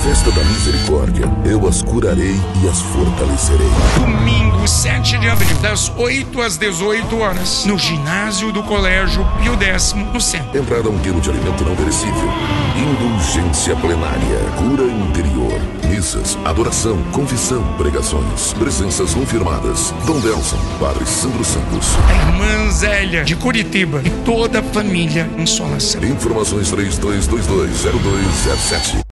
festa da misericórdia, eu as curarei e as fortalecerei. Domingo, 7 de abril, das 8 às 18 horas, no ginásio do Colégio Pio X, no centro. Entrada 1 quilo de alimento não perecível. Indulgência plenária. Cura interior. Missas, adoração, confissão, pregações. Presenças confirmadas. Dom Delson, Padre Sandro Santos. A irmã Zélia, de Curitiba, e toda a família Consolação. Informações 32220207.